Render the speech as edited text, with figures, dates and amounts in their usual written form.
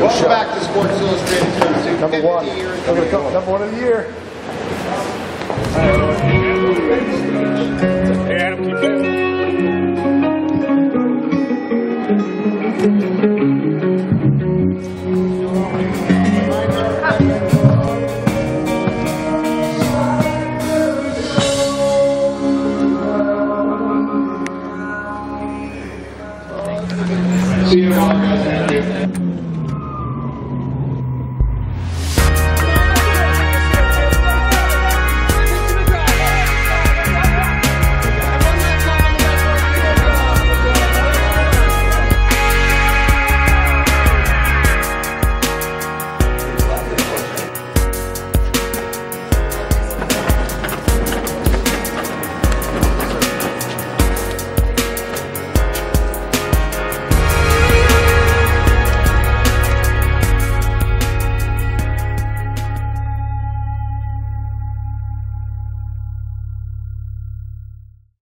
Welcome show. back to Sports Illustrated 2. Number one. Years Number one of the year.